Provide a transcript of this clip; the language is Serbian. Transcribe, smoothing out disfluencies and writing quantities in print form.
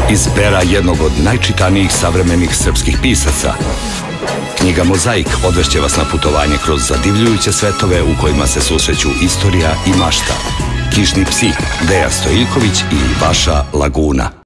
iz pera jednog od najčitanijih savremenih srpskih pisaca. Knjiga Mozaik odvešće vas na putovanje kroz zadivljujuće svetove u kojima se susreću istorija i mašta. Kišni psi, Deja Stojiljković i Vaša Laguna.